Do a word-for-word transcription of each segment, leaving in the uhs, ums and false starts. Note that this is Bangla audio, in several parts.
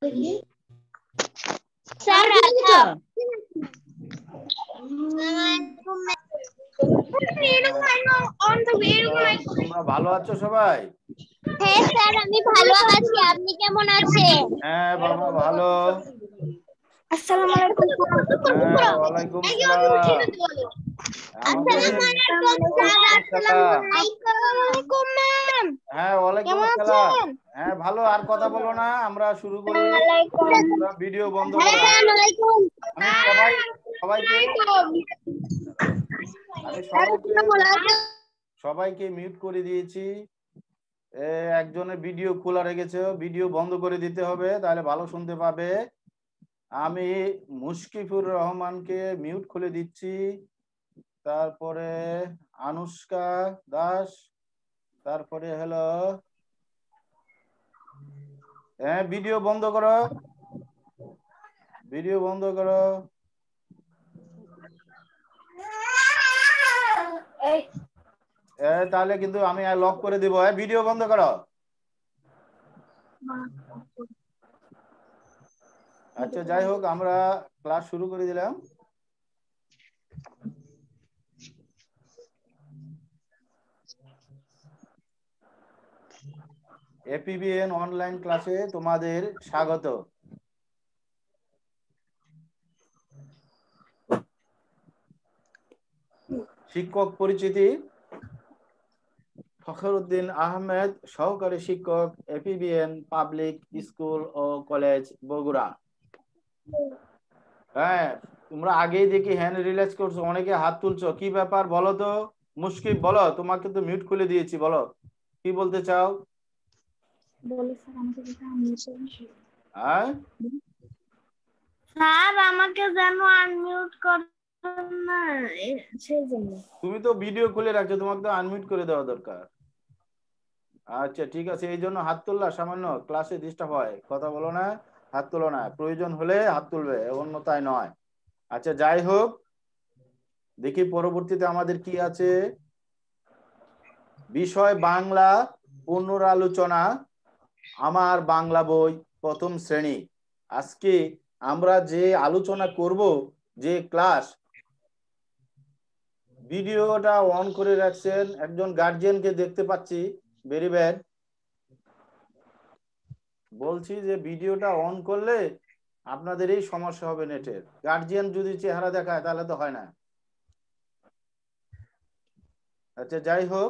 স্যার আদাব। তোমরা ভালো আছো সবাই? হ্যাঁ স্যার, আমি ভালো আছি, আপনি কেমন আছেন? হ্যাঁ বাবা ভালো। আসসালামু আলাইকুম। হ্যাঁ ওয়ালাইকুম সালাম। আমাদের ম্যাম। হ্যাঁ ওয়ালাইকুম কেমন সালাম। আছেন? হ্যাঁ ভালো, আর কথা বলো না, আমরা শুরু করি। তোমরা ভিডিও বন্ধ করো। আমি সবাই সবাইকে আমি সবাইকে সবাইকে মিউট করে দিয়েছি। একজনের ভিডিও খোলা রেখেছে, ভিডিও বন্ধ করে দিতে হবে, তাহলে ভালো শুনতে পাবে। আমি মুশকিফুর রহমানকে মিউট খুলে দিচ্ছি। তারপরে আনুষ্কা দাস, তারপরে হলো হ্যাঁ ভিডিও বন্ধ করো, ভিডিও বন্ধ করো। তাহলে কিন্তু আমি লক করে দিব। ভিডিও বন্ধ করো। আচ্ছা যাই হোক, আমরা ক্লাস শুরু করে দিলাম। এপিবিএন অনলাইন ক্লাসে তোমাদের স্বাগত। শিক্ষক পরিচিতি, ফখরুদ্দিন আহমেদ, সহকারী শিক্ষক, এপিবিএন পাবলিক স্কুল ও কলেজ বগুড়া। হ্যাঁ তোমরা আগেই দেখি হ্যান্ড রিলাইজ করছো, অনেকে হাত তুলছো, কি ব্যাপার বলো তো? মুশকিল বলো, তোমাকে তো মিউট খুলে দিয়েছি, বলো কি বলতে চাও? স্যার আমাকে যেন আনমিউট করেন না, সেজন্য। তুমি তো ভিডিও খুলে রাখছো, তোমাকে তো আনমিউট করে দেওয়া দরকার। আচ্ছা ঠিক আছে, এই জন্য হাত তুললা, সামান্য ক্লাসে ডিস্টার্ব হয়, কথা বলো না, হাত তুলো না, প্রয়োজন হলে হাত তুলবে, অন্যথায় নয়। আচ্ছা যাই হোক, দেখি পরবর্তীতে আমাদের কি আছে। বিষয় বাংলা পুনরালোচনা, আমার বাংলা বই প্রথম শ্রেণী। আজকে আমরা যে আলোচনা করব, যে ক্লাস, ভিডিওটা অন করে রাখছেন একজন গার্জিয়ানকে দেখতে পাচ্ছি, ভেরি ব্যাড। বলছি যে ভিডিওটা অন করলে আপনাদের এই সমস্যা হবে নেটের। গার্জিয়ান যদি চেহারা দেখায় তাহলে তো হয় না। আচ্ছা যাই হোক,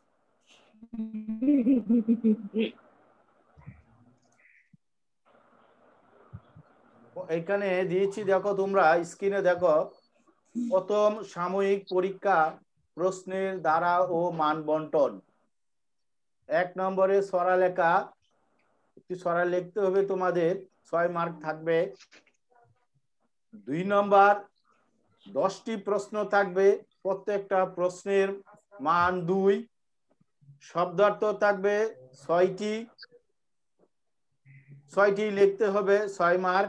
এখানে দিয়েছি, দেখো তোমরা স্ক্রিনে দেখো, প্রথম সাময়িক পরীক্ষা প্রশ্নের দ্বারা ও মান বন্টন। এক নম্বরে ছড়া লেখা, একটি ছড়া লিখতে হবে তোমাদের, ছয় মার্ক থাকবে। দুই নম্বর দশটি প্রশ্ন থাকবে, প্রত্যেকটা প্রশ্নের মান দুই। শব্দার্থ থাকবে ছয়টি, ছয়টি লিখতে হবে, ছয় মার্ক।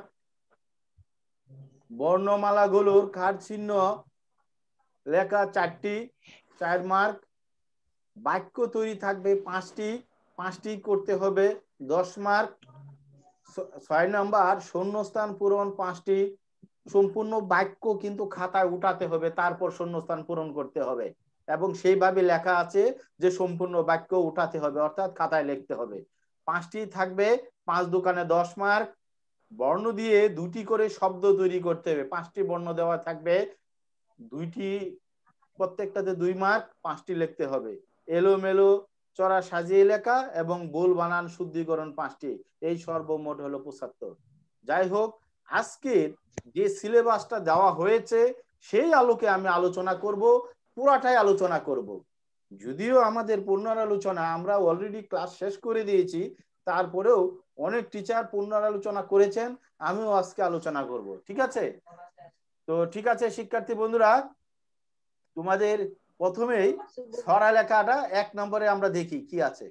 বর্ণমালাগুলোর কাঠ চিহ্ন লেখা চারটি, চার মার্ক। বাক্য তৈরি থাকবে পাঁচটি, পাঁচটি করতে হবে, দশ মার্ক। ছয় নম্বর শূন্যস্থান পূরণ পাঁচটি, সম্পূর্ণ বাক্য কিন্তু খাতায় উঠাতে হবে, তারপর শূন্যস্থান পূরণ করতে হবে, এবং সেইভাবে লেখা আছে যে সম্পূর্ণ বাক্য উঠাতে হবে, অর্থাৎ খাতায় লিখতে হবে। পাঁচটি থাকবে, পাঁচ দোকানে দশ মার্ক। বর্ণ দিয়ে দুটি করে শব্দ তৈরি করতে হবে, পাঁচটি বর্ণ দেওয়া থাকবে, দুইটি, প্রত্যেকটাতে দুই মার্ক, পাঁচটি লিখতে হবে। এলোমেলো চড়া সাজিয়ে লেখা এবং ভুল বানান শুদ্ধিকরণ পাঁচটি, এই সর্বমোট হলো পঁচাত্তর। যাই হোক, আজকের যে সিলেবাসটা দেওয়া হয়েছে সেই আলোকে আমি আলোচনা করব, পুরাটাই আলোচনা করব। যদিও আমাদের পুনরালোচনা আমরা অলরেডি ক্লাস শেষ করে দিয়েছি, তারপরেও অনেক টিচার পুনরালোচনা করেছেন, আমিও আজকে আলোচনা করব, ঠিক আছে? তো ঠিক আছে শিক্ষার্থী বন্ধুরা, তোমাদের প্রথমেই ছড়া লেখাটা এক নম্বরে আমরা দেখি কি আছে।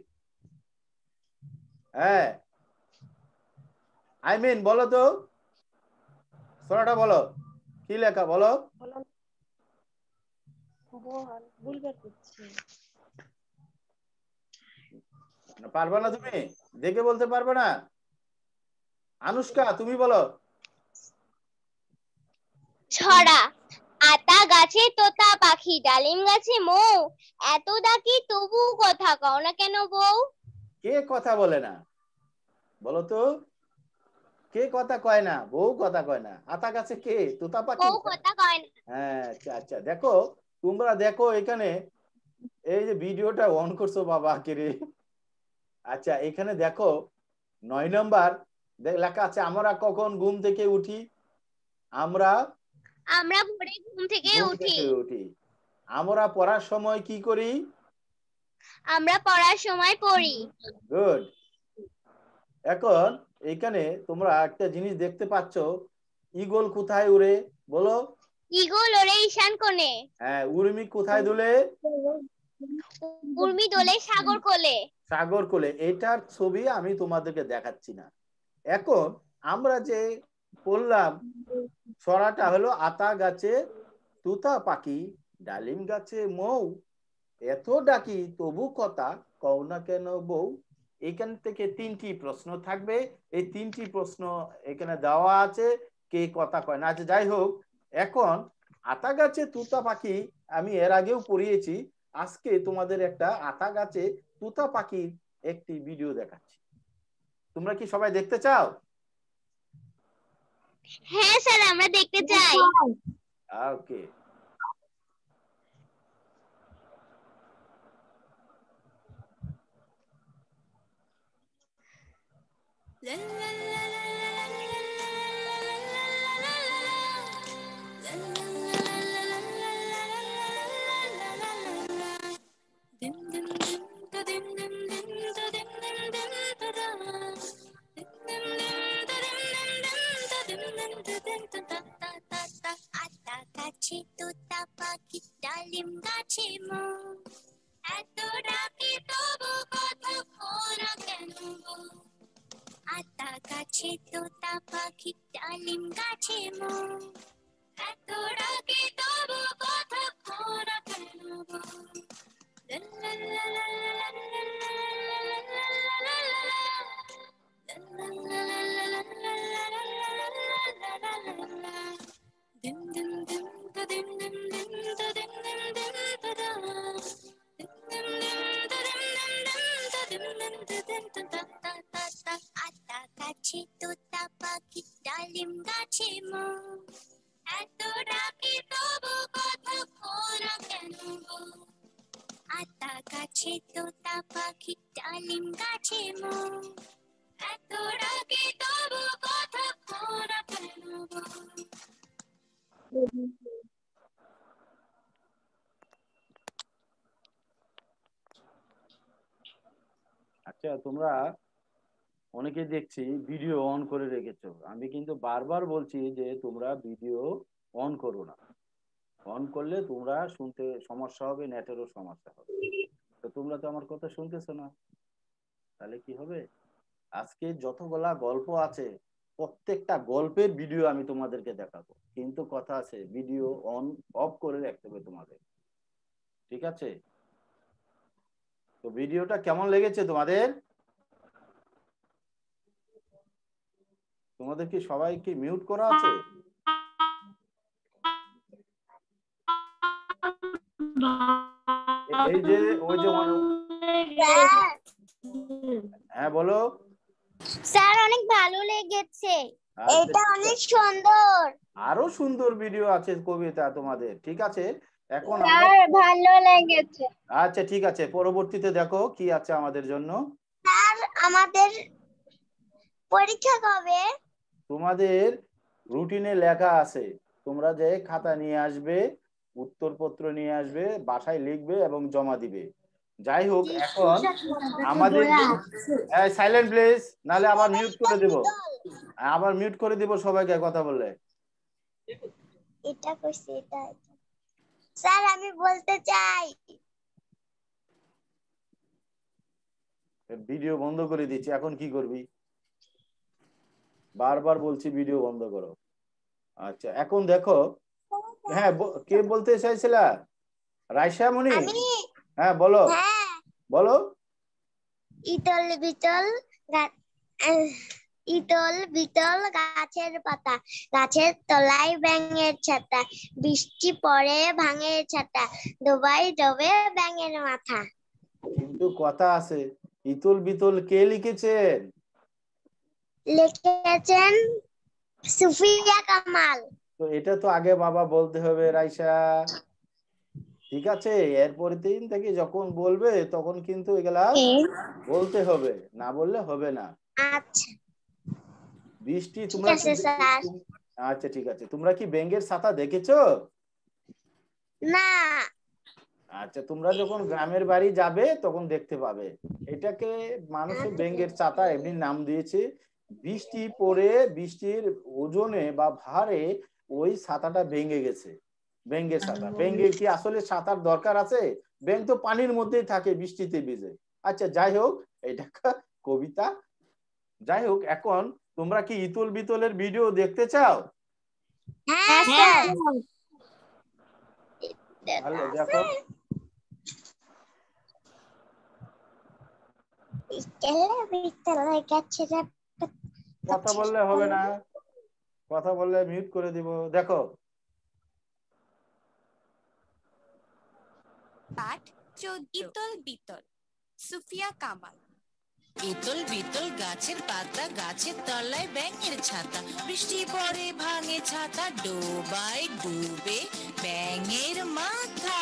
হ্যাঁ আইমিন বলো তো, ছড়াটা বলো, কি লেখা বলো। পারবে না তুমি? দেখে বলতে পারবে না? আনুষ্কা তুমি বলো। ছড়া। আতা গাছে তোতা পাখি, ডালিম গাছে মৌ, এত ডাকি তবু কথা কও না কেন বউ? কে কথা বলে না বলো তো? কে কথা কয় না? বউ কথা কয় না। আতা গাছে কে? তোতা পাখি। বউ কথা কয় না। হ্যাঁ আচ্ছা আচ্ছা, দেখো তোমরা দেখো এখানে এই যে ভিডিওটা অন করছো বাবা কে রে। আচ্ছা এখানে দেখো নয় নম্বর লেখা আছে আমরা কখন ঘুম থেকে উঠি? আমরা আমরা ভোরে ঘুম থেকে ঘুম উঠি। থেকে উঠি। আমরা পড়ার সময় কি করি? আমরা পড়ার সময় পড়ি। গুড। এখন এখানে তোমরা একটা জিনিস দেখতে পাচ্ছ, ঈগল কোথায় উড়ে বলো? ঈগল ওড়ে ঈশান কোণে। হ্যাঁ, উর্মি কোথায় দোলে? উর্মি দোলে সাগর কোলে। সাগর কোলে। এটার ছবি আমি তোমাদেরকে দেখাচ্ছি না। এখন আমরা যে বললাম ছড়াটা হলো আতা গাছে তুতা পাখি, ডালিম গাছে মৌ, এত ডাকি তবু কথা কও না কেন বউ। এখান থেকে তিনটি প্রশ্ন থাকবে। এই তিনটি প্রশ্ন এখানে দেওয়া আছে, কে কথা কয় না। আচ্ছা যাই হোক, এখন আতা গাছে তুতা পাখি আমি এর আগেও পড়িয়েছি। আজকে তোমাদের একটা আতা গাছে তুতা পাখির একটি ভিডিও দেখাচ্ছি। তোমরা কি সবাই দেখতে চাও? হ্যাঁ স্যার, আমরা দেখতে চাই। ওকে। আতা গাছে তোতা পাখি, ডালিম গাছে মৌ, এত ডাকি তবু কথা কও না কেন বউ? আতা গাছে তোতা পাখি, ডালিম গাছে মৌ, এত ডাকি তবু কথা কও না কেন বউ? আতা গাছে তোতা পাখি, ডালিম গাছে মৌ, এত ডাকি তবু কথা কও না কেন বউ? আতা গাছে তোতা পাখি, ডালিম গাছে মৌ, এত ডাকি তবু কথা কও না কেন বউ? আচ্ছা তোমরা অনেকে দেখছি ভিডিও অন করে রেখেছো। আমি কিন্তু বারবার বলছি যে তোমরা ভিডিও অন করো না। অন করলে তোমরা শুনতে সমস্যা হবে, নেটেরও সমস্যা হবে। তো তোমরা তো আমার কথা শুনতেছো না, তাহলে কি হবে? আজকে যতগুলা গল্প আছে প্রত্যেকটা গল্পের ভিডিও আমি তোমাদেরকে দেখাবো, কিন্তু কথা আছে ভিডিও অন অফ করে রাখতে হবে তোমাদের, ঠিক আছে? তো ভিডিওটা কেমন লেগেছে তোমাদের? তোমাদের কি সবাই কি মিউট করা আছে? এই যে ওই যে হ্যাঁ বলো স্যার, অনেক ভালো লেগেছে, এটা অনেক সুন্দর। আরো সুন্দর ভিডিও আছে কবিতা তোমাদের, ঠিক আছে? এখন স্যার ভালো লেগেছে। আচ্ছা ঠিক আছে, পরবর্তীতে দেখো কি আছে আমাদের জন্য। স্যার আমাদের পরীক্ষা কবে? তোমাদের রুটিনে লেখা আছে, তোমরা যে খাতা নিয়ে আসবে, উত্তরপত্র নিয়ে আসবে, বাসায় লিখবে এবং জমা দিবে। যাই হোক, এখন আমাদের সাইলেন্ট প্লিজ, নাহলে আবার মিউট করে দেব, আবার মিউট করে দিব সবাইকে কথা বললে। এটা কইছি, এটা স্যার আমি বলতে চাই। ভিডিও বন্ধ করে দিচ্ছি, এখন কি করবি? বারবার বলছি ভিডিও বন্ধ করো। আচ্ছা এখন দেখো, হ্যাঁ কে বলতে চাইছিলা? রাইসা মনি? হ্যাঁ বলো। বলো। ইতল বিতল ইতল বিতল গাছের পাতা, গাছের তলায় ব্যাঙের ছাতা, বৃষ্টি পড়ে ভাঙে ছাতা, ডোবায় ডোবে ব্যাঙের মাথা। কিন্তু কথা আছে, ইতল বিতল কে লিখেছেন? লিখেছেন সুফিয়া কামাল। তো এটা তো আগে বাবা বলতে হবে রাইসা, ঠিক আছে? এরপরে দিন থেকে যখন বলবে তখন কিন্তু এগুলা বলতে হবে, না বললে হবে না। আচ্ছা বৃষ্টি ঠিক তোমরা আছে কি স্যার। আচ্ছা ঠিক আছে, তোমরা কি ব্যাঙের ছাতা দেখেছো? না। আচ্ছা, তোমরা যখন গ্রামের বাড়ি যাবে তখন দেখতে পাবে। এটাকে মানুষে ব্যাঙের ছাতা এমনি নাম দিয়েছে। বৃষ্টি পড়ে বৃষ্টির ওজনে বা ভারে ওই ছাতাটা ভেঙে গেছে। ব্যাঙের ছাতা, ব্যাঙের কি আসলে ছাতার দরকার আছে? ব্যাঙ তো পানির মধ্যেই থাকে বৃষ্টিতে ভিজে। আচ্ছা যাই হোক, এটা কবিতা। যাই হোক, এখন তোমরা কি ইতল বিতলের ভিডিও দেখতে চাও? হ্যাঁ স্যার। তাহলে দেখো, কথা বললে হবে না, কথা বললে মিউট করে দিব। দেখো, পাঠ চোদ্দ। ইতল বিতল, সুফিয়া কামাল। ইতল বিতল গাছের পাতা, গাছের তলায় ব্যাঙের ছাতা, বৃষ্টি পড়ে ভাঙে ছাতা, ডোবায় ডুবে ব্যাঙের মাথা।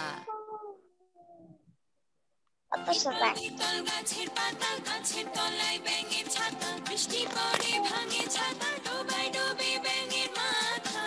ইতল গাছের পাতা, গাছের তলায় ব্যাঙের ছাতা, বৃষ্টি পড়ে ভাঙে ছাতা, ডোবায় ডুবে ব্যাঙের মাথা।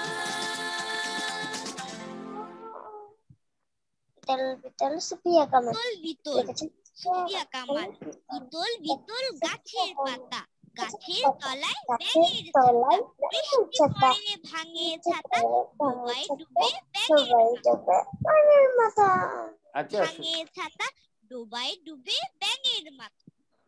ইতল বিতল সুফিয়া কামাল। ইতল বিতল সুফিয়া কামাল। ইতল বিতল গাছের পাতা, গাছের তলায় ব্যাঙের ছাতা, বৃষ্টি পড়ে ভাঙে ছাতা, ডোবায় ডুবে ব্যাঙের মাথা। আচ্ছা ভাঙে ছাতা, ডোবায় ডুবে ব্যাঙের মাথা।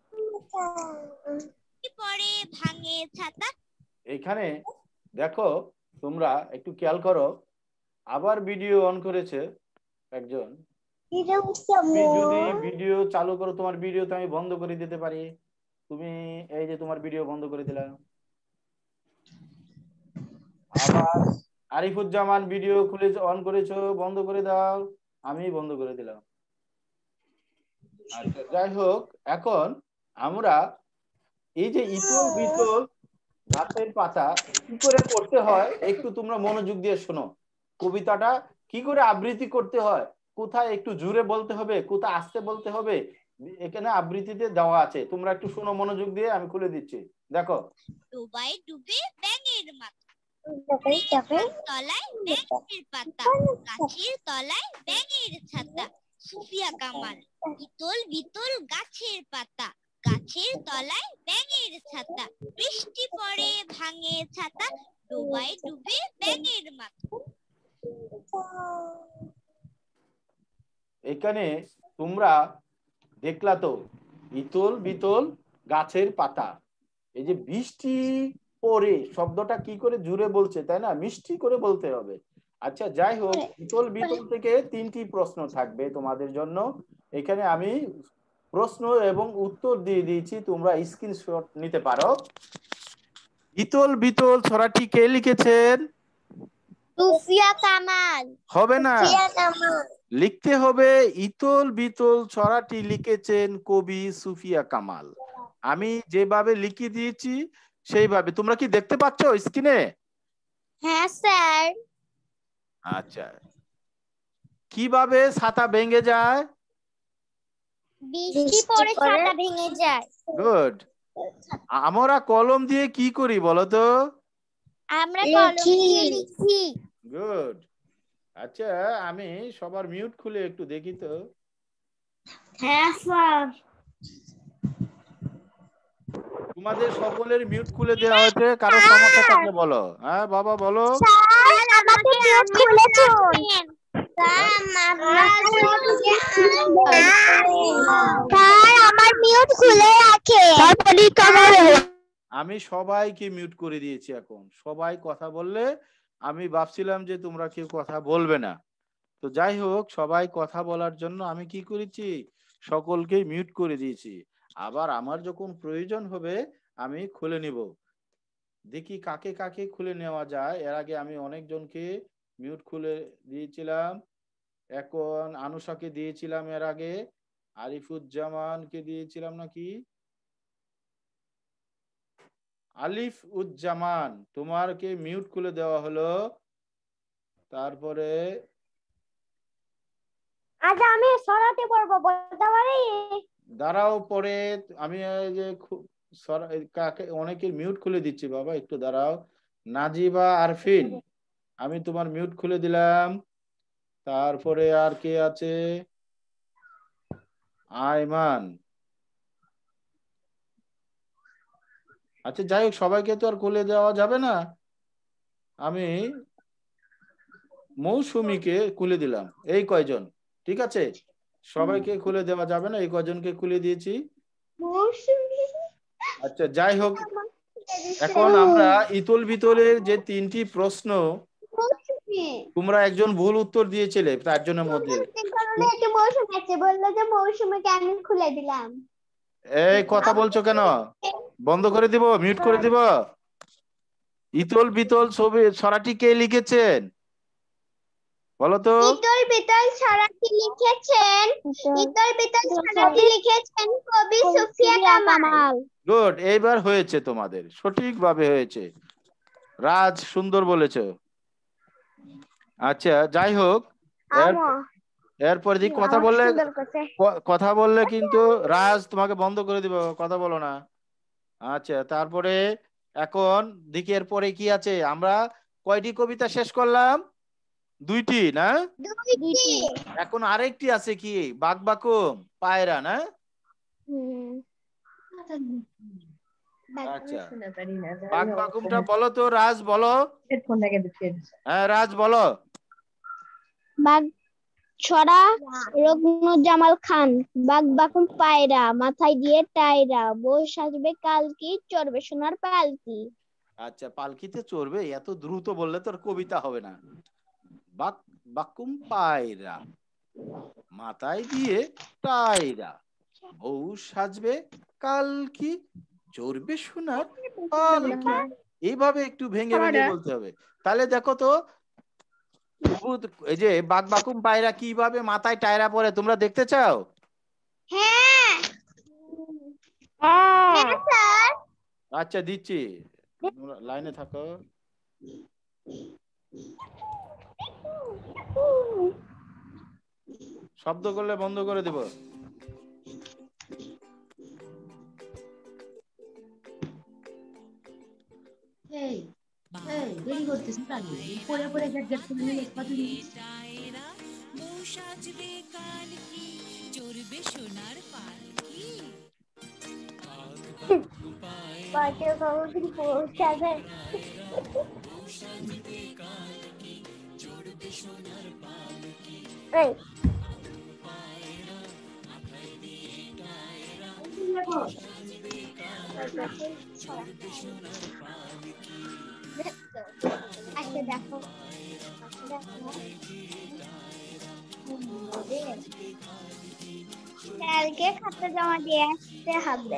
বৃষ্টি পড়ে ভাঙে ছাতা। এখানে দেখো, তোমরা একটু খেয়াল করো, আবার ভিডিও অন করেছে একজন। তুমি যদি ভিডিও চালু করো, তোমার ভিডিও তো আমি বন্ধ করে দিতে পারি। তুমি এই যে তোমার ভিডিও বন্ধ করে দিলাম। আবার আরিফুজ্জামান ভিডিও খুলে অন করেছো, বন্ধ করে দাও, আমি বন্ধ করে দিলাম। আচ্ছা যাই হোক, এখন আমরা এই যে ইতল বিতল গাছের পাতা কি করে করতে হয় একটু তোমরা মনোযোগ দিয়ে শোনো। কবিতাটা কি করে আবৃত্তি করতে হয়, কোথায় একটু জোরে বলতে হবে, কোথায় আস্তে বলতে হবে, এখানে আবৃত্তিতে দেওয়া আছে। তোমরা একটু শোনো মনোযোগ দিয়ে, আমি খুলে দিচ্ছি। দেখো, ডোবায় ডুবে ব্যাঙের মাথা, ডোবায় ডুবে তলায় ব্যাঙের পাতা, গাছের তলায় ব্যাঙের ছাতা, সুফিয়া কামাল। ইতল বিতল গাছের পাতা, গাছের তলায় ব্যাঙের ছাতা, বৃষ্টি পড়ে ভাঙে ছাতা, ডোবায় ডুবে ব্যাঙের মাথা। এখানে তোমরা দেখলা তো, ইতল বিতল গাছের পাতা, এই যে বৃষ্টি পড়ে শব্দটা কি করে জুড়ে বলছে, তাই না? মিষ্টি করে বলতে হবে। আচ্ছা যাই হোক, ইতল বিতল থেকে তিনটি প্রশ্ন থাকবে তোমাদের জন্য। এখানে আমি প্রশ্ন এবং উত্তর দিয়ে দিয়েছি, তোমরা স্ক্রিনশট নিতে পারো। ইতল বিতল ছড়াটি কে লিখেছেন? সুফিয়া কামাল। হবে না, সুফিয়া কামাল। লিখতে হবে ইতল বিতল ছড়াটি লিখেছেন কবি সুফিয়া কামাল। আমি যেভাবে লিখে দিয়েছি সেইভাবে। তোমরা কি দেখতে পাচ্ছ স্ক্রিনে? হ্যাঁ স্যার। আচ্ছা, কিভাবে ছাতা ভেঙে যায়? বৃষ্টি পড়ে ছাতা ভেঙে যায়। গুড। আমরা কলম দিয়ে কি করি বলো তো? আমরা কলম দিয়ে লিখি। গুড। আচ্ছা, আমি সবার মিউট খুলে একটু দেখি তো। হ্যাঁ স্যার। তোমাদের সকলের মিউট খুলে দেওয়া হয়েছে, কারো সমস্যা থাকলে বলো। হ্যাঁ বাবা বলো। স্যার আমাকে মিউট খুলেছুন। স্যার আমার মিউট খুলে রাখে। আমি সবাইকে মিউট করে দিয়েছি। এখন সবাই কথা বললে আমি ভাবছিলাম যে তোমরা কেউ কথা বলবে না। তো যাই হোক, সবাই কথা বলার জন্য আমি কি করেছি, সকলকে মিউট করে দিয়েছি। আবার আমার যখন প্রয়োজন হবে আমি খুলে নিব। দেখি কাকে কাকে খুলে নেওয়া যায়। এর আগে আমি অনেকজনকে মিউট খুলে দিয়েছিলাম, এখন আনুষাকে দিয়েছিলাম, এর আগে আরিফুজ্জামানকে দিয়েছিলাম নাকি, আলিফ উজ্জামান তোমারকে মিউট খুলে দেওয়া হলো। তারপরে আজ আমি সরাতে পারবো বলতে পারি? দাঁড়াও, পরে আমি এই যে কাকে অনেকে মিউট খুলে দিচ্ছি বাবা, একটু দাঁড়াও। নাজিবা আরফিন আমি তোমার মিউট খুলে দিলাম। তারপরে আর কে আছে? আয়মান। আচ্ছা যাই হোক, সবাইকে তো আর খুলে দেওয়া যাবে না, আমি মৌসুমীকে খুলে দিলাম। এই কয়জন, ঠিক আছে, সবাইকে খুলে দেওয়া যাবে না, এই কয়জনকে খুলে দিয়েছি। আচ্ছা যাই হোক, এখন আমরা ইতল বিতলের যে তিনটি প্রশ্ন তোমরা একজন ভুল উত্তর দিয়েছিলে চারজনের মধ্যে, বললো যে মৌসুমীকে আমি খুলে দিলাম। এই কথা বলছো কেন? বন্ধ করে দিব, মিউট করে দিব। ইতল বিতল ছবি ছড়াটি কে লিখেছেন বলো তো? ইতল বিতল ছড়াটি লিখেছেন ইতল বিতল ছড়াটি লিখেছেন কবি সুফিয়া কামাল। গুড, এইবার হয়েছে, তোমাদের সঠিকভাবে হয়েছে। রাজ সুন্দর বলেছো। আচ্ছা যাই হোক, এরপর দিক কথা বললে কথা বললে কিন্তু রাজ তোমাকে বন্ধ করে দিব, কথা বলো না। আচ্ছা তারপরে এখন দেখি এরপরে কি আছে। আমরা কয়টি কবিতা শেষ করলাম? দুইটি না? এখন আরেকটি আছে কি, বাকবাকুম পায়রা না? আচ্ছা বাকবাকুমটা বলো তো রাজ, বলো। হ্যাঁ রাজ বলো। বাগ ছড়া রুকনুজ্জামান খান। বাকবাকুম পায়রা মাথায় দিয়ে টায়রা, বউ সাজবে কালকি চড়বে সোনার পালকি। আচ্ছা পালকিতে চড়বে, এত দ্রুত বললে তো আর কবিতা হবে না। বাক বাকুম পায়রা মাথায় দিয়ে টায়রা, বউ সাজবে কালকি চড়বে সোনার পালকি। এইভাবে একটু ভেঙে ভেঙে বলতে হবে। তাহলে দেখো তো, এই যে বাক বাকুম পায়রা কিভাবে মাথায় টায়রা পরে তোমরা দেখতে চাও? হ্যাঁ হ্যাঁ স্যার। আচ্ছা দিচ্ছি, লাইনে থাকো। শব্দ করলে বন্ধ করে দেব। এই এই দেরি করতেছ কেন? পরে পরে গেট গেট করে নিয়ে কথা দিই। টায়রা বউ সাজবে কালকি চড়বে সোনার পালকি। বাকে কখন পৌঁছাবে? এই আচ্ছা দেখো কালকে খাতা জমা দিয়ে আসতে হবে।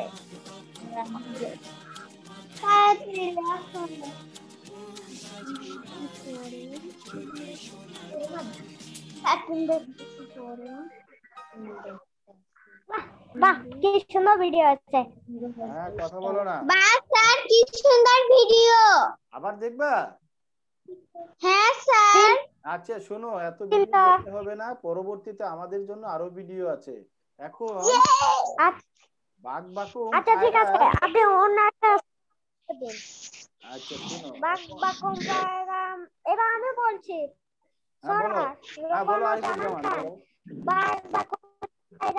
বাহ কি সুন্দর ভিডিও আছে। হ্যাঁ কথা বলো না। বাহ স্যার কি সুন্দর ভিডিও। আবার দেখবা? হ্যাঁ স্যার। আচ্ছা শোনো, এত ভিডিও দেখতে হবে না, পরবর্তীতে আমাদের জন্য আরো ভিডিও আছে। এখন বাক বাকুম আচ্ছা ঠিক আছে, আপনি অন্য একটা দিন। আচ্ছা শোনো, বাক বাকুম পায়রা এবার আমি বলছি। হ্যাঁ বলো, হ্যাঁ বলো আরিফুজ্জামান বলো। বাক বাকুম পায়রা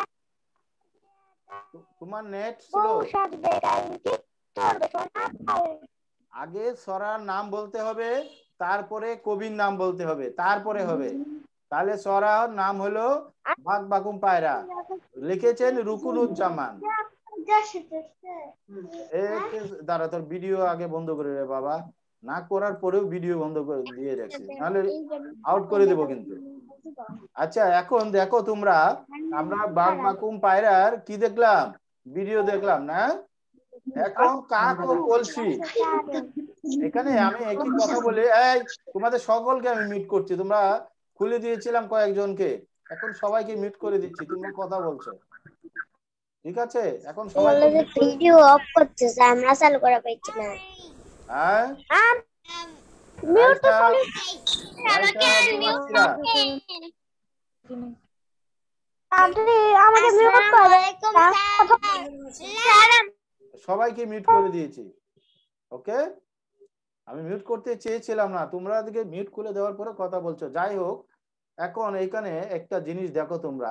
তোমার নেট স্লো। আগে সরার নাম বলতে হবে, তারপরে কবির নাম বলতে হবে, তারপরে হবে। তাহলে সরার নাম হলো বাক বাকুম পায়রা, লিখেছেন রুকনুজ্জামান। দাঁড়া, তোর ভিডিও আগে বন্ধ করে রে বাবা, না করার পরেও ভিডিও বন্ধ করে দিয়ে রাখছি, নাহলে আউট করে দেবো কিন্তু। আচ্ছা এখন দেখো তোমরা, আমরা বাক বাকুম পায়রার কি দেখলাম, ভিডিও দেখলাম না? এখন কাক ও কলসি, এখানে আমি একই কথা বলি, এই তোমাদের সকলকে আমি মিট করছি, তোমরা খুলে দিয়েছিলাম কয়েকজনকে, এখন সবাইকে মিট করে দিচ্ছি, তোমরা কথা বলছো, ঠিক আছে? এখন সবাইকে মিট করে ভিডিও অফ করতেছে, আমরা চালু করা পাইছি না। হ্যাঁ মিউট তো রাইসা, রাইসা জুমাসিরা, আপনি আমাকে মিউট করে সবাইকে মিউট করে দিয়েছি, ওকে? আমি মিউট করতে চেয়েছিলাম না, তোমরা দিকে মিউট করে দেওয়ার পরে কথা বলছো। যাই হোক, এখন এখানে একটা জিনিস দেখো, তোমরা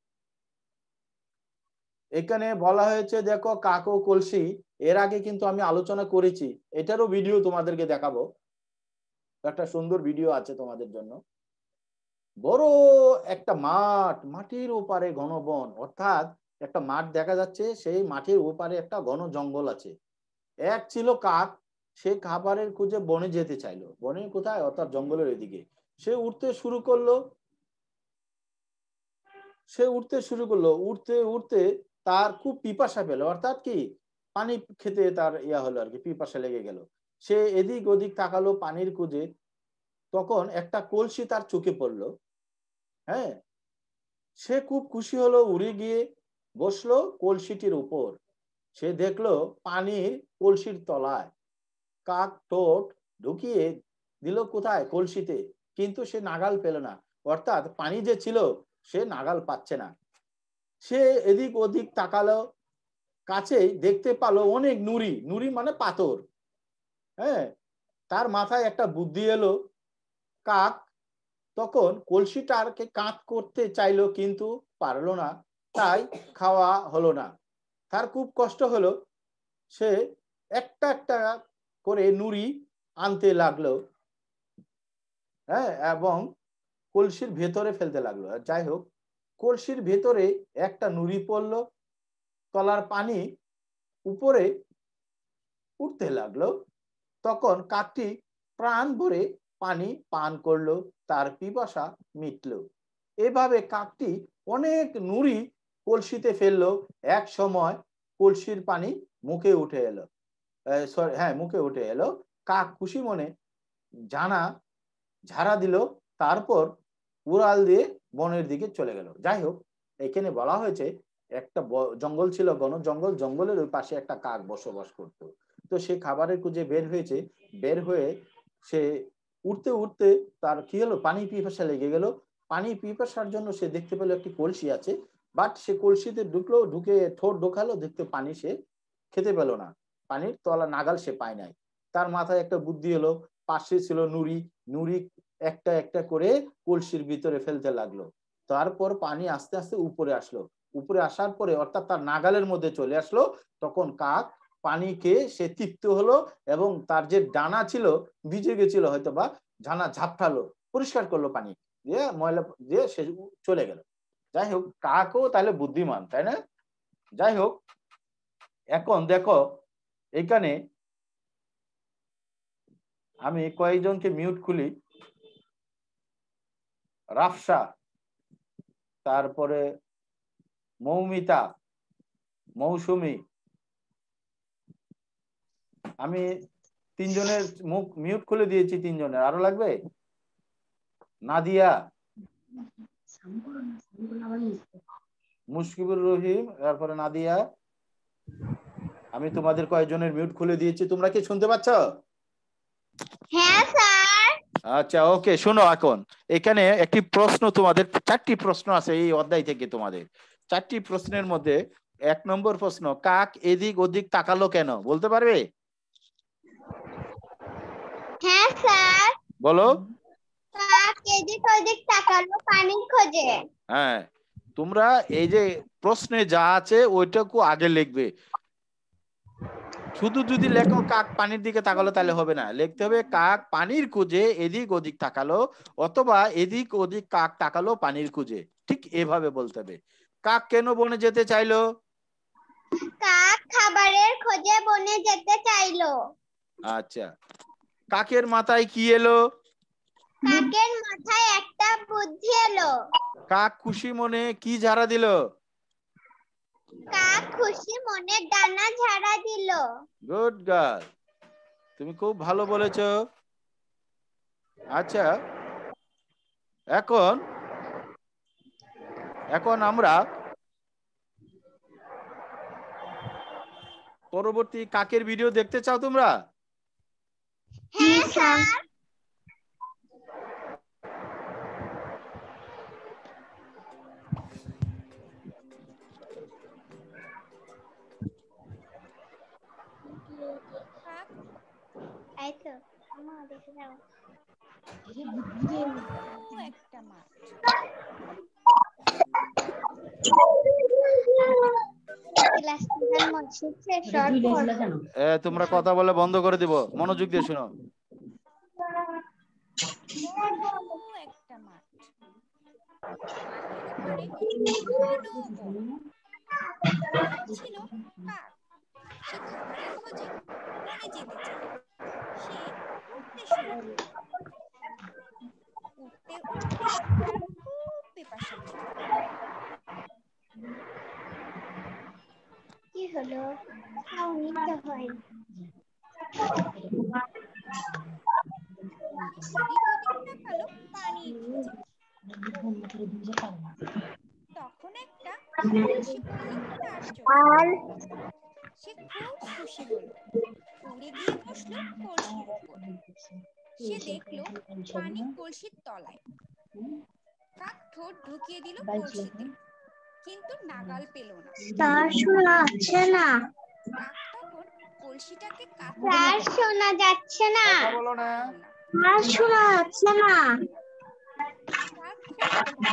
এখানে বলা হয়েছে দেখো কাক ও কলসি, এর আগে কিন্তু আমি আলোচনা করেছি, এটারও ভিডিও তোমাদেরকে দেখাবো, একটা সুন্দর ভিডিও আছে তোমাদের জন্য। বড় একটা মাঠ, মাটির ওপারে ঘন বন, অর্থাৎ একটা মাঠ দেখা যাচ্ছে, সেই মাঠের ওপারে একটা ঘন জঙ্গল আছে। এক ছিল কাক, সে খাবারের খুঁজে বনে যেতে চাইলো। বনে কোথায়? অর্থাৎ জঙ্গলের এদিকে। সে উঠতে শুরু করলো, সে উঠতে শুরু করলো উঠতে উঠতে তার খুব পিপাসা পেল, অর্থাৎ কি পানি খেতে তার ইয়া হলো আর কি, পিপাসা লেগে গেল। সে এদিক ওদিক তাকালো পানির খুঁজে, তখন একটা কলসি তার চোখে পড়লো। হ্যাঁ, সে খুব খুশি হলো, উড়ে গিয়ে বসলো কলসিটির উপর। সে দেখলো পানির কলসির তলায় কাক ঠোঁট ঢুকিয়ে দিল কোথায়? কলসিতে, কিন্তু সে নাগাল পেল না, অর্থাৎ পানি যে ছিল সে নাগাল পাচ্ছে না। সে এদিক ওদিক তাকালো, কাছেই দেখতে পালো অনেক নুড়ি, নুড়ি মানে পাথর। হ্যাঁ, তার মাথায় একটা বুদ্ধি এলো। কাক তখন কলসিটাকে কাত করতে চাইলো, কিন্তু পারলো না, তাই খাওয়া হলো না। তার খুব কষ্ট হলো, সে একটা একটা করে নুড়ি আনতে লাগলো, হ্যাঁ, এবং কলসির ভেতরে ফেলতে লাগলো। যাই হোক, কলসির ভেতরে একটা নুড়ি পড়লো, তলার পানি উপরে উঠতে লাগলো। তখন কাকটি প্রাণ ভরে পানি পান করলো, তার পিপাসা মিটলো। এভাবে কাকটি অনেক নুড়ি কলসিতে ফেললো, এক সময় কলসির পানি মুখে উঠে এলো, সরি হ্যাঁ মুখে উঠে এলো। কাক খুশি মনে জানা ঝাড়া দিল, তারপর উড়াল দিয়ে বনের দিকে চলে গেল। যাই হোক, এখানে বলা হয়েছে একটা জঙ্গল ছিল, ঘন জঙ্গল, জঙ্গলের ওই পাশে একটা কাক বসবাস করত। তো সে খাবারের খুঁজে বের হয়েছে, বের হয়ে সে উঠতে উঠতে তার কি হলো, পানি পিপাসা লেগে গেল। পানি পিপাসার জন্য সে দেখতে পেলো একটি কলসি আছে, বাট সে কলসিতে ঢুকলো, ঢুকে ঠোঁট ঢোকালো, দেখতে পানি সে খেতে পেল না, পানির তলা নাগাল সে পায় নাই। তার মাথায় একটা বুদ্ধি এলো, পাশে ছিল নুড়ি, নুড়ি একটা একটা করে কলসির ভিতরে ফেলতে লাগলো। তারপর পানি আস্তে আস্তে উপরে আসলো, উপরে আসার পরে অর্থাৎ তার নাগালের মধ্যে চলে আসলো। তখন কাক পানি খেয়ে সে তৃপ্ত হলো, এবং তার যে ডানা ছিল ভিজে গেছিল হয়তো বা, ডানা ঝাপটালো, পরিষ্কার করলো পানি দিয়ে, ময়লা দিয়ে সে চলে গেল। যাই হোক, কাকও তাহলে বুদ্ধিমান, তাই না? যাই হোক, এখন দেখো এখানে আমি কয়েকজনকে মিউট খুলি। রাফসা, তারপরে মৌমিতা, মৌসুমী, আমি তিনজনের মুখ মিউট খুলে দিয়েছি, তিনজনের। আরো লাগবে? নাদিয়া, মুশকিবুর রহিম, তারপরে নাদিয়া, আমি তোমাদের কয়েকজনের মিউট খুলে দিয়েছি। তোমরা কি শুনতে পাচ্ছ? হ্যাঁ স্যার। আচ্ছা, ওকে, শোনো। এখন এখানে একটি প্রশ্ন, তোমাদের চারটি প্রশ্ন আছে এই অধ্যায় থেকে। তোমাদের চারটি প্রশ্নের মধ্যে এক নম্বর প্রশ্ন, কাক এদিক ওদিক তাকালো কেন? বলতে পারবে? হ্যাঁ স্যার। বলো। কাক এদিক ওদিক তাকালো পানির খোঁজে। হ্যাঁ, তোমরা এই যে প্রশ্নে যা আছে ওইটাকে আগে লিখবে। শুধু যদি লেখো কাক পানির দিকে তাকালো তাহলে হবে না, লিখতে হবে কাক পানির খুঁজে এদিক ওদিক তাকালো, অথবা এদিক ওদিক কাক তাকালো পানির খুঁজে। ঠিক এভাবে বলতে হবে। কাক কেন বনে যেতে চাইলো? কাক খাবারের খোঁজে বনে যেতে চাইলো। আচ্ছা, কাকের মাথায় কি এলো? কাকের মাথায় একটা বুদ্ধি এলো। কাক খুশি মনে কি ঝাড়া দিল? কাক খুশি মনে ডানা ঝাড়া দিল। গুড গার্ল, তুমি খুব ভালো বলেছো। আচ্ছা, এখন এখন আমরা পরবর্তী কাকের ভিডিও দেখতে চাও তোমরা? হ্যাঁ স্যার। এই তো আমা দেখে যাও। একটা মাঠ, ক্লাস টিচার মশিছে শর্ট দুই করব। লেখলা জানো এ, তোমরা কথা বলে বন্ধ করে দিব, মনোযোগ দিয়ে শোনো। বড় একটা মাঠ, মাঠের ধারে ঘন বন। সেখানে ছিল কাক। সে খাবারের খোঁজে বনে যেতে চায়। সে উঠতে শুরু করলো। উঠতে উঠতে তার খুব পিপাসা পেল। কি হলো? খাওনি তো হয়। এদিক ওদিক তাকালো পানির খোঁজে। তখন একটা কলসি পড়ল তার চোখে। সে খুব খুশি হলো। উড়ে গিয়ে বসলো কলসির উপর। সে দেখলো পানি কলসির তলায়। কাক ঠোঁট ঢুকিয়ে দিল কলসিতে, কিন্তু নাগাল পেল না। স্যার শোনা যাচ্ছে না। কাক তখন কলসিটাকে স্যার শোনা যাচ্ছে না। কথা বলো না। স্যার শোনা যাচ্ছে না। কাক খুব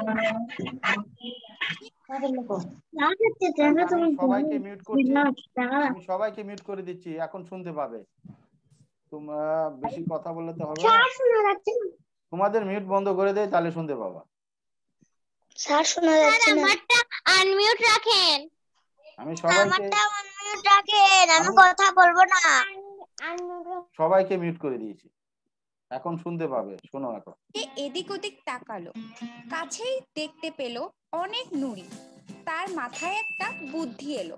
আমি সবাইকে মিউট করছি, আমি সবাইকে মিউট করে দিচ্ছি, এখন শুনতে পাবে। তোমরা বেশি কথা বললে তো হবে না। স্যার শোনা যাচ্ছে না। তোমাদের মিউট বন্ধ করে দেয়, তাহলে শুনতে পাবা। স্যার শোনা যাচ্ছে না। আমারটা আনমিউট রাখেন। আমি সবাইকে আমারটা আনমিউট রাখেন, আমি কথা বলবো না। সবাইকে মিউট করে দিয়েছি, এখন শুনতে পাবে। শোনো এখন। সে এদিক ওদিক তাকালো। কাছেই দেখতে পেল অনেক নুড়ি। তার মাথায় একটা বুদ্ধি এলো।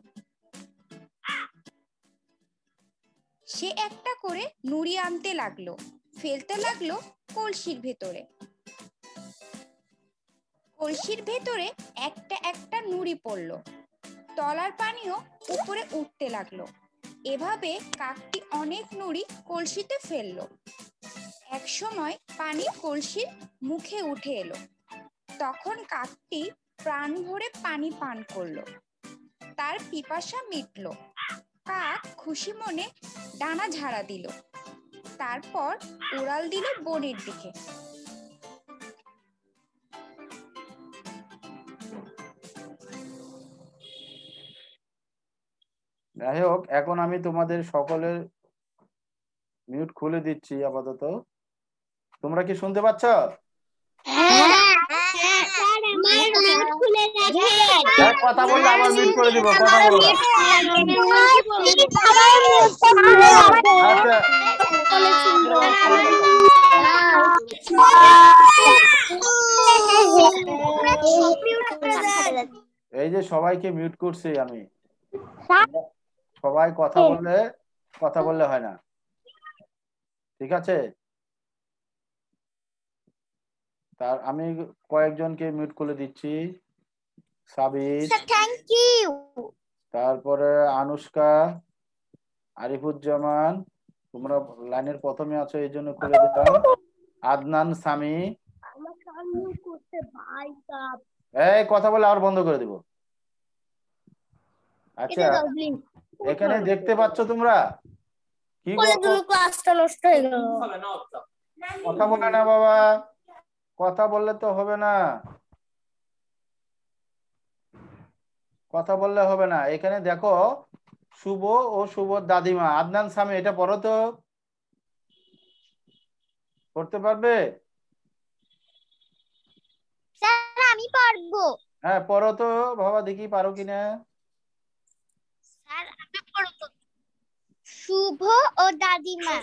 সে একটা করে নুড়ি আনতে লাগলো, ফেলতে লাগলো কলসির ভেতরে। কলসির ভেতরে একটা একটা নুড়ি পড়লো। তলার পানিও উপরে উঠতে লাগলো। এভাবে কাকটি অনেক নুড়ি কলসিতে ফেললো। এক সময় পানি কলসির মুখে উঠে এলো। তখন কাকটি প্রাণ ভরে পানি পান করলো। তার পিপাসা মিটলো। কাক খুশি মনে ডানা ঝাড়া দিল। তারপর উড়াল দিল বনের দিকে। যাই হোক, এখন আমি তোমাদের সকলের মিউট খুলে দিচ্ছি আপাতত। তোমরা কি শুনতে পাচ্ছ? কথা বললে আবার মিউট করে দিব, কথা বলো না। এই যে সবাইকে মিউট করছি আমি, সবাই কথা বললে কথা বললে হয় না, ঠিক আছে? তার আমি কয়েকজনকে মিউট করে দিচ্ছি। Sabir, thank you. তারপরে আনুষ্কা, আরিফুজ্জামান, তোমরা লাইনের প্রথমে আছো এই জন্য খুলে দিলাম। আদনান, সামি। এই কথা বলে আর বন্ধ করে দিব। আচ্ছা, এখানে দেখতে পাচ্ছ তোমরা কি ক্লাসটা নষ্ট হয়ে গেল। কথা বলে না বাবা, কথা বললে তো হবে না, কথা বললে হবে না। এখানে দেখো শুভ ও শুভর দাদিমা। আদনান, সামি, এটা পড়ো তো, পড়তে পারবে? স্যার আমি পারবো। হ্যাঁ পড়ো তো বাবা, দেখি পারো কিনা। স্যার আমি পড়বো। শুভ ও দাদিমা।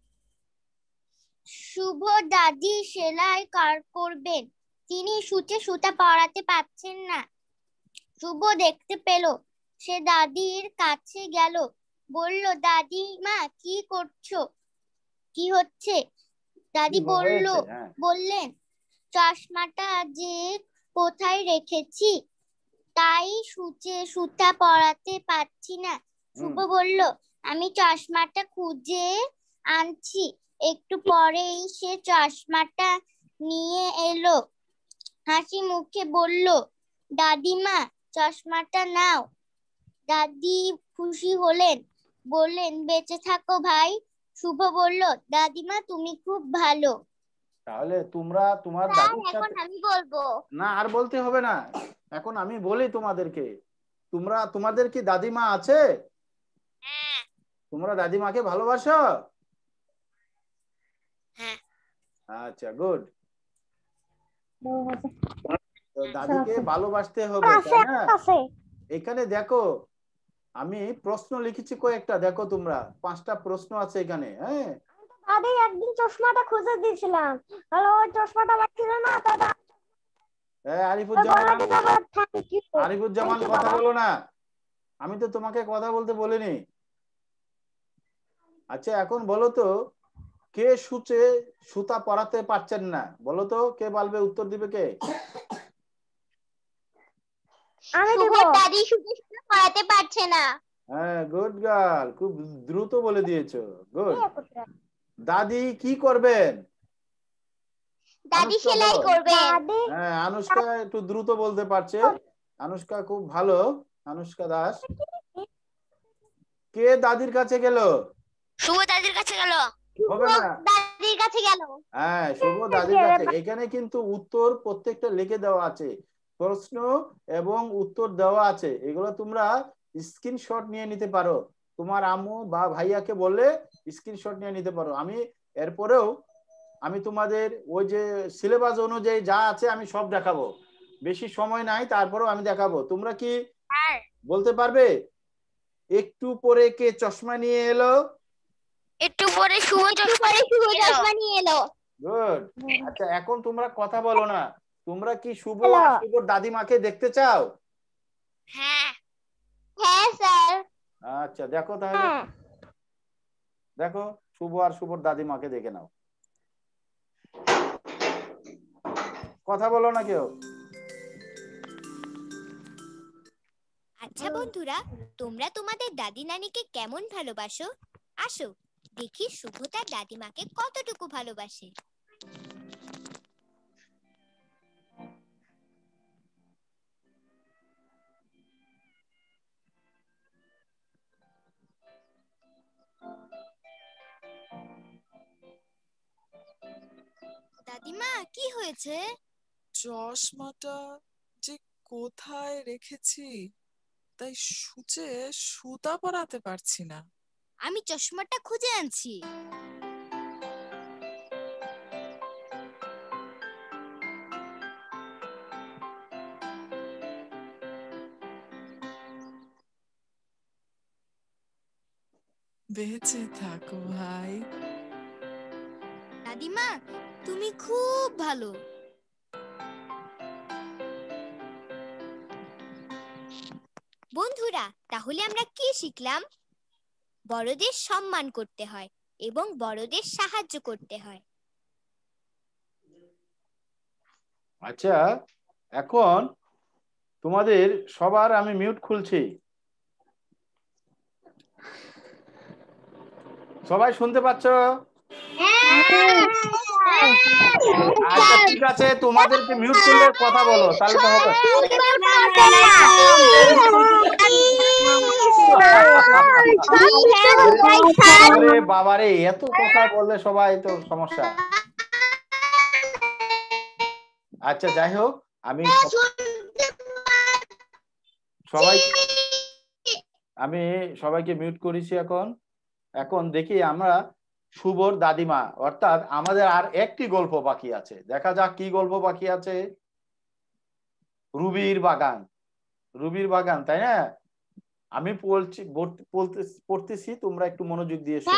শুভ দাদি সেলাই কার করবেন, তিনি সুচে সুতা পরাতে পারছেন না। শুভ দেখতে পেল সে দাদির কাছে গেল, বলল, দাদিমা কি করছো, কি হচ্ছে? দাদি কি বলল হয়েছে? হ্যাঁ। বললেন, চশমাটা যে কোথায় রেখেছি তাই সুচে সুতা পরাতে পারছি না। শুভ বলল, আমি চশমাটা খুঁজে আনছি। একটু পরেই সে চশমাটা নিয়ে এলো, হাসি মুখে বলল, দাদিমা চশমাটা নাও। দাদি খুশি হলেন, বললেন, বেঁচে থাকো ভাই। শুভ বলল, দাদিমা তুমি খুব ভালো। তাহলে তোমরা তোমার স্যার, দাদির এখন সাথে আমি বলবো। না, আর বলতে হবে না, এখন আমি বলি তোমাদেরকে। তোমরা তোমাদের কি দাদিমা আছে? হ্যাঁ। তোমরা দাদিমাকে ভালোবাসো? হ্যাঁ। আচ্ছা, গুড। তো দাদিকে ভালোবাসতে হবে, তাই না? এখানে দেখো, আমি প্রশ্ন লিখেছি কয়েকটা, দেখো তোমরা, পাঁচটা প্রশ্ন আছে এখানে। হ্যাঁ, দাদি একদিন চশমাটা খুঁজে দিয়েছিলাম, হলো ওই চশমাটা পাচ্ছিল না, দাদা হ্যাঁ, আরিফুজ্জামান, আরিফুজ্জামান কথা বলো না, আমি তো তোমাকে কথা বলতে বলিনি। আচ্ছা, এখন বলো তো, কে সূচে সুতা পরাতে পারছেন না? বলো তো, কে বলবে, উত্তর দিবে কে? আমি দিব। দাদি সুচে সুতা পরাতে পারছে না। হ্যাঁ, গুড গার্ল, খুব দ্রুত বলে দিয়েছো, গুড। দাদি কি করবেন? দাদি সেলাই করবেন। হ্যাঁ, আনুষ্কা একটু দ্রুত বলতে পারছে, আনুষ্কা খুব ভালো, আনুষ্কা দাস। কে দাদির কাছে গেল? শুভ দাদির কাছে গেল। হবে না, দাদির কাছে গেল। হ্যাঁ, শুভ দাদির কাছে। এখানে কিন্তু উত্তর প্রত্যেকটা লিখে দেওয়া আছে, প্রশ্ন এবং উত্তর দেওয়া আছে, এগুলো তোমরা স্ক্রিনশট নিয়ে নিতে পারো। তোমার আম্মু বা ভাইয়াকে বললে স্ক্রিনশট নিয়ে নিতে পারো। আমি এরপরেও আমি তোমাদের ওই যে সিলেবাস অনুযায়ী যা আছে আমি সব দেখাবো, বেশি সময় নাই, তারপরেও আমি দেখাবো। তোমরা কি বলতে পারবে একটু পরে কে চশমা নিয়ে এলো? একটু পরে শুভ চশমা নিয়ে এলো। গুড। আচ্ছা, এখন তোমরা কথা বলো না, তোমরা কি শুভ আর শুভর দাদিমাকে দেখতে চাও? হ্যাঁ। হ্যাঁ স্যার। আচ্ছা, দেখো তাহলে, দেখো শুভ আর শুভর দাদিমাকে দেখে নাও। কথা বলো না কেউ। আচ্ছা বন্ধুরা, তোমরা তোমাদের দাদি নানিকে কেমন ভালোবাসো? আসো দেখি শুভ তার দাদিমাকে কতটুকু ভালোবাসে। দাদিমা কি হয়েছে? চশমাটা যে কোথায় রেখেছি তাই সূচে সুতা পরাতে পারছি না। আমি চশমাটা খুঁজে আনছি। বেঁচে থাকো ভাই। দাদিমা তুমি খুব ভালো। বন্ধুরা, তাহলে আমরা কি শিখলাম? বড়দের সম্মান করতে হয় এবং বড়দের সাহায্য করতে হয়। আচ্ছা, এখন তোমাদের সবার আমি মিউট খুলছি, সবাই শুনতে পাচ্ছ? আচ্ছা, ঠিক আছে, তোমাদেরকে মিউট করলে কথা বলো, তাহলে তো হবে। আরে বাবারে, এত কথা বললে সবাই তো সমস্যা। আচ্ছা, যাই হোক, আমি সবাই আমি সবাইকে মিউট করেছি। এখন এখন দেখি আমরা শুভর দাদিমা, অর্থাৎ আমাদের আর একটি গল্প বাকি আছে, দেখা যাক কি গল্প বাকি আছে। রুবির বাগান, রুবির বাগান, তাই না? আমি বলছি, পড়তেছি, তোমরা একটু মনোযোগ দিয়ে শোনো।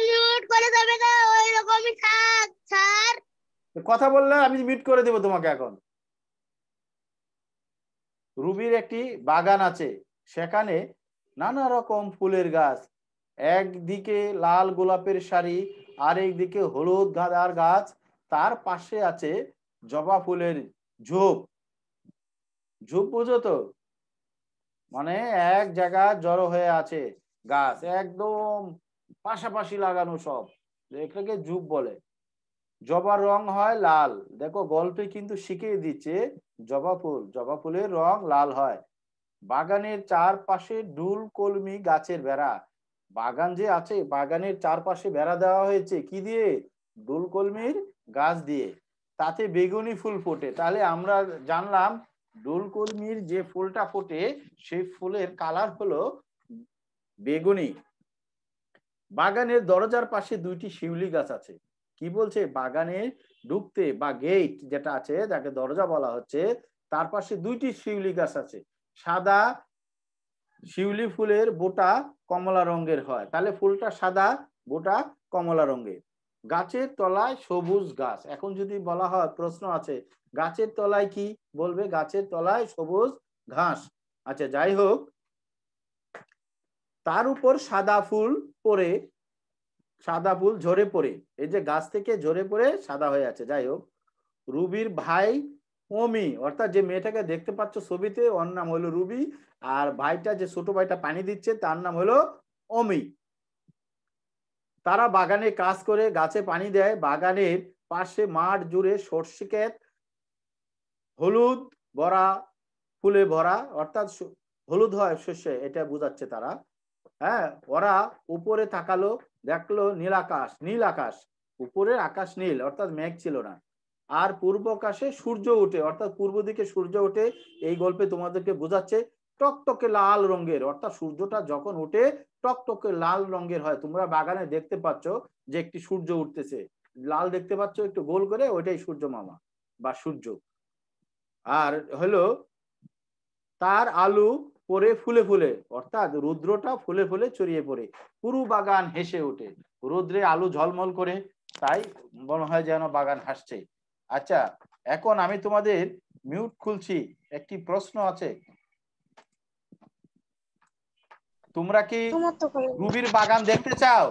কথা বললে আমি মিউট করে দেব তোমাকে। এখন রুবির একটি বাগান আছে, সেখানে নানা রকম ফুলের গাছ, একদিকে লাল গোলাপের সারি, আরেকদিকে হলুদ গাঁদার গাছ, তার পাশে আছে জবা ফুলের ঝোপ। ঝোপ বুঝো তো, মানে এক জায়গায় জড়ো হয়ে আছে গাছ, একদম পাশাপাশি লাগানো সব, এটাকে ঝোপ বলে। জবার রং হয় লাল। দেখো গল্পে কিন্তু শিখিয়ে দিচ্ছে জবা ফুল, জবা ফুলের রং লাল হয়। বাগানের চারপাশে ডুল কলমি গাছের বেড়া। বাগান যে আছে, বাগানের চারপাশে বেড়া দেওয়া হয়েছে কি দিয়ে? ডুল কলমির গাছ দিয়ে। তাতে বেগুনি ফুল ফোটে। তাহলে আমরা জানলাম ডুল কলমির যে ফুলটা ফোটে সেই ফুলের কালার হলো বেগুনি। বাগানের দরজার পাশে দুইটি শিউলি গাছ আছে। কি বলছে? বাগানে ঢুকতে বা গেট যেটা আছে, যাকে দরজা বলা হচ্ছে, তার পাশে দুইটি শিউলি গাছ আছে। সাদা শিউলি ফুলের বোটা কমলা রঙের হয়। তাহলে ফুলটা সাদা, বোটা কমলা রঙের। গাছের তলায় সবুজ ঘাস। এখন যদি বলা হয়, প্রশ্ন আছে গাছের তলায় কি বলবে? গাছের তলায় সবুজ ঘাস। আচ্ছা, যাই হোক, তার উপর সাদা ফুল পড়ে, সাদা ফুল ঝরে পড়ে, এই যে গাছ থেকে ঝরে পড়ে সাদা হয়ে আছে। যাই হোক, রুবির ভাই অমি, অর্থাৎ যে মেয়েটাকে দেখতে পাচ্ছ ছবিতে, ওর নাম হলো রুবি, আর ভাইটা যে ছোট ভাইটা পানি দিচ্ছে তার নাম হলো অমি। তারা বাগানে কাজ করে, গাছে পানি দেয়। বাগানের পাশে মাঠ জুড়ে সর্ষে ক্ষেত, হলুদ ভরা ফুলে ভরা, অর্থাৎ হলুদ হয় শস্যে, এটা বোঝাচ্ছে তারা। হ্যাঁ, ওরা উপরে তাকালো, দেখলো নীল আকাশ, নীল আকাশ, উপরের আকাশ নীল, অর্থাৎ মেঘ ছিল না। আর পূর্ব আকাশে সূর্য ওঠে, অর্থাৎ পূর্ব দিকে সূর্য ওঠে। এই গল্পে তোমাদেরকে বোঝাচ্ছে টকটকে লাল রঙের, অর্থাৎ সূর্যটা যখন ওঠে টকটকে লাল রঙের হয়। তোমরা বাগানে দেখতে পাচ্ছ যে একটি সূর্য উঠতেছে, লাল দেখতে পাচ্ছ একটু গোল করে, ওইটাই সূর্য মামা বা সূর্য। আর হলো তার আলু পরে ফুলে ফুলে, অর্থাৎ রুদ্রটা ফুলে ফুলে ছড়িয়ে পড়ে। পুরো বাগান হেসে ওঠে। রোদ্রে আলু ঝলমল করে, তাই মনে হয় যেন বাগান হাসছে। আচ্ছা, এখন আমি তোমাদের মিউট খুলছি, একটি প্রশ্ন আছে। তোমরা কি রুবির বাগান দেখতে চাও?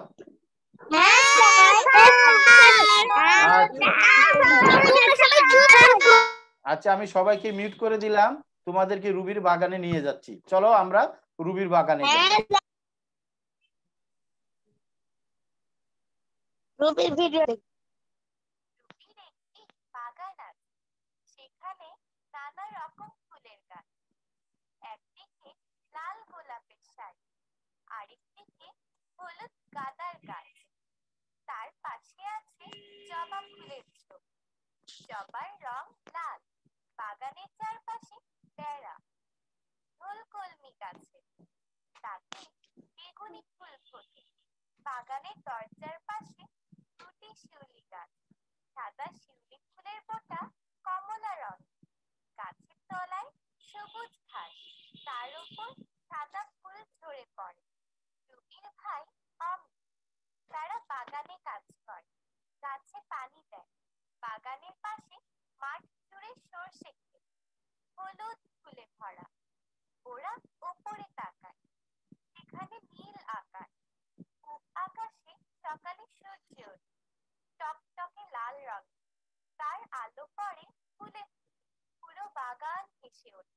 আচ্ছা, আমি সবাইকে মিউট করে দিলাম, তোমাদেরকে রুবির বাগানে নিয়ে যাচ্ছি। চলো আমরা রুবির বাগানে যাই। রুবির ভিডিও বাগান আছে, সেখানে নানা রকম ফুলের গাছ। একদিকে লাল গোলাপের শাড়ি, আরেকদিকে হলুদ গাঁদার গাছ, তার পাশে আছে জবা ফুলের ঝোপ। জবার রং লাল। বাগানের চারপাশে বেড়া, ঢোলকলমি গাছে, তাতে বেগুনি ফুল ফোটে। বাগানের দরজার পাশে দুটি শিউলি গাছ। সাদা শিউলি ফুলের বোটা কমলা রং। গাছের তলায় সবুজ ঘাস, তার উপর সাদা ফুল ঝরে পড়ে। রুবির ভাই অমি, তারা বাগানে কাজ করে, গাছে পানি দেয়। বাগানের পাশে মাঠ জুড়ে সর্ষে ক্ষেত, হলুদ ফুলে ভরা। ওরা ওপরে তাকায়, সেখানে নীল আকাশ। পূব আকাশে সকালে সূর্য ওঠে, টকটকে লাল রং। তার আলো পড়ে ফুলে, পুরো বাগান হেসে ওঠে।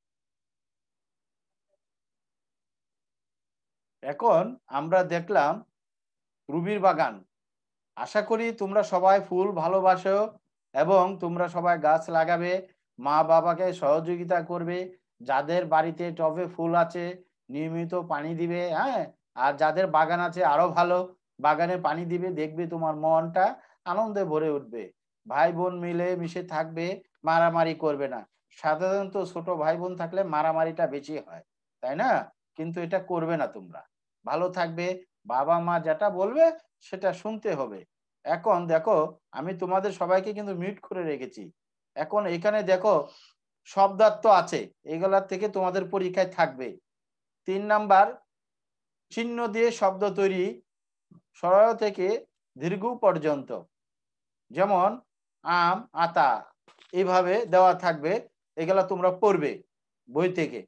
এখন আমরা দেখলাম রুবির বাগান। আশা করি তোমরা সবাই ফুল ভালোবাসো এবং তোমরা সবাই গাছ লাগাবে, মা বাবাকে সহযোগিতা করবে। যাদের বাড়িতে টবে ফুল আছে নিয়মিত পানি দিবে, হ্যাঁ। আর যাদের বাগান আছে আরো ভালো, বাগানে পানি দিবে, দেখবে তোমার মনটা আনন্দে ভরে উঠবে। ভাই বোন মিলে মিশে থাকবে, মারামারি করবে না। সাধারণত ছোট ভাই বোন থাকলে মারামারিটা বেশি হয়, তাই না? কিন্তু এটা করবে না তোমরা, ভালো থাকবে। বাবা মা যেটা বলবে সেটা শুনতে হবে। এখন দেখো, আমি তোমাদের সবাইকে কিন্তু মিউট করে রেখেছি। এখন এখানে দেখো শব্দার্থ আছে, এগুলার থেকে তোমাদের পরীক্ষায় থাকবে। তিন নাম্বার চিহ্ন দিয়ে শব্দ তৈরি, সরল থেকে দীর্ঘ পর্যন্ত, যেমন আম, আতা, এইভাবে দেওয়া থাকবে। এগুলা তোমরা পড়বে বই থেকে।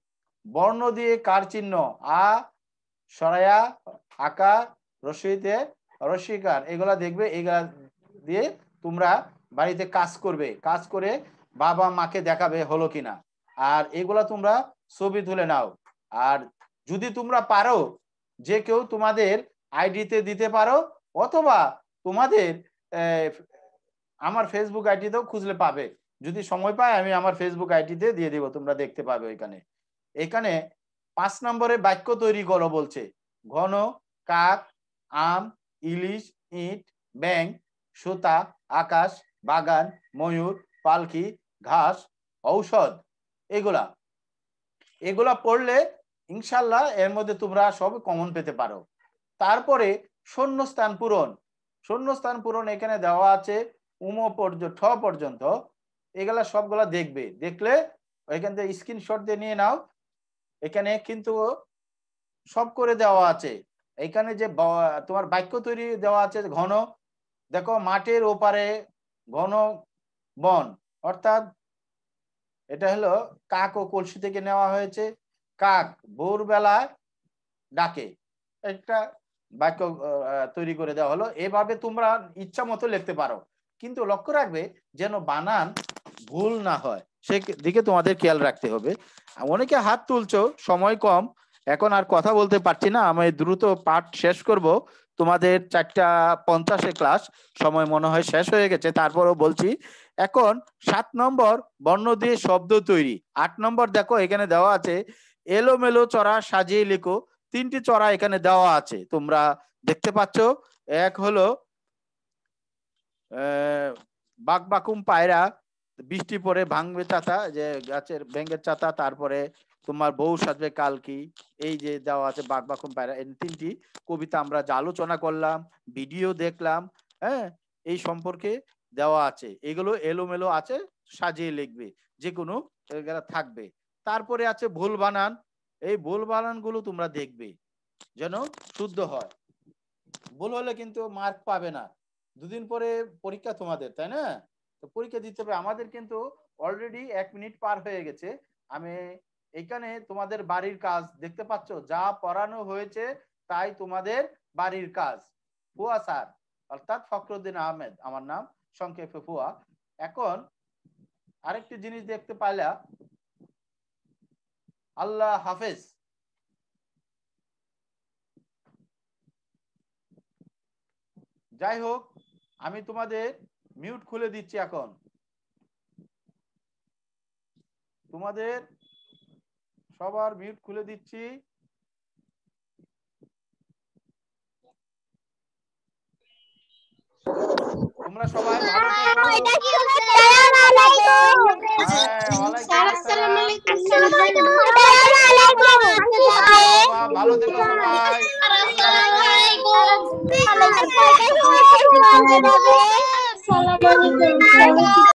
বর্ণ দিয়ে কার চিহ্ন আ সরায়া আকা রসইতে রসিকার এগুলা দেখবে, এগুলা দিয়ে তোমরা বাড়িতে কাজ করবে, কাজ করে বাবা মাকে দেখাবে হলো কিনা। আর এগুলা তোমরা ছবি তুলে নাও। আর যদি তোমরা পারো যে কেউ তোমাদের আইডিতে দিতে পারো, অথবা তোমাদের আমার ফেসবুক আইডিতেও খুঁজলে পাবে। যদি সময় পাই আমি আমার ফেসবুক আইডিতে দিয়ে দিব, তোমরা দেখতে পাবে। এখানে এখানে পাঁচ নম্বরে বাক্য তৈরি করো বলছে। ঘন, কাক, আম, ইলিশ, ইট, ব্যাং, সুতা, আকাশ, বাগান, ময়ূর, পালকি, ঘাস, ঔষধ। এগুলা এগুলা পড়লে ইনশাল্লাহ এর মধ্যে তোমরা সব কমন পেতে পারো। তারপরে শূন্যস্থান পূরণ। শূন্যস্থান পূরণ এখানে দেওয়া আছে উম পর্যন্ত ঠ পর্যন্ত, এগুলা সবগুলা দেখবে। দেখলে এখান থেকে স্ক্রিনশট দিয়ে নিয়ে নাও। এখানে কিন্তু সব করে দেওয়া আছে। এখানে যে তোমার বাক্য তৈরি দেওয়া আছে। ঘন, দেখো মাঠের ওপারে ঘন বন, অর্থাৎ এটা হলো কাক ও কলসি থেকে নেওয়া হয়েছে। কাক ভোরবেলায় ডাকে, একটা বাক্য তৈরি করে দেওয়া হলো। এভাবে তোমরা ইচ্ছা মতো লিখতে পারো, কিন্তু লক্ষ্য রাখবে যেন বানান ভুল না হয়, সেদিকে তোমাদের খেয়াল রাখতে হবে। অনেকে হাত তুলছো, সময় কম, এখন আর কথা বলতে পারছি না, আমি দ্রুত পাঠ শেষ করব। তোমাদের চারটা পঞ্চাশে ক্লাস, সময় মনে হয় শেষ হয়ে গেছে, তারপরও বলছি। এখন সাত নম্বর বর্ণ দিয়ে শব্দ তৈরি। আট নম্বর দেখো এখানে দেওয়া আছে এলোমেলো চড়া সাজিয়ে লিখো। তিনটি চড়া এখানে দেওয়া আছে, তোমরা দেখতে পাচ্ছ। এক হলো আহ বাকবাকুম পায়রা, বৃষ্টি পরে ভাঙবে চাতা, যে গাছের ভেঙ্গের চাতা। তারপরে তোমার বউ সাজবে কালকি, এই যে দেওয়া আছে বাকবাকুম পায়রা। এই তিনটি কবিতা আমরা যা আলোচনা করলাম, ভিডিও দেখলাম, হ্যাঁ, এই সম্পর্কে দেওয়া আছে। এগুলো এলোমেলো আছে, সাজিয়ে লিখবে, যে কোনো থাকবে। তারপরে আছে ভুল বানান। এই ভুল বানান গুলো তোমরা দেখবে যেন শুদ্ধ হয়। ভুল হলে কিন্তু মার্ক পাবে না। দুদিন পরে পরীক্ষা তোমাদের, তাই না? তো পরীক্ষা দিতে হবে। আমাদের কিন্তু অলরেডি এক মিনিট পার হয়ে গেছে। আমি এখানে তোমাদের বাড়ির কাজ দেখতে পাচ্ছ, যা পড়ানো হয়েছে তাই তোমাদের বাড়ির কাজ। ফুয়া স্যার, অর্থাৎ ফখরুদ্দিন আহমেদ আমার নাম, সংক্ষেপে ফুয়া। এখন আরেকটি জিনিস দেখতে পাইলা, আল্লাহ হাফেজ। যাই হোক, আমি তোমাদের মিউট খুলে দিচ্ছি। এখন তোমাদের সবার মিউট খুলে দিচ্ছি। তোমরা সবাই ভালো থেকো। ভালো থেকো সবাই।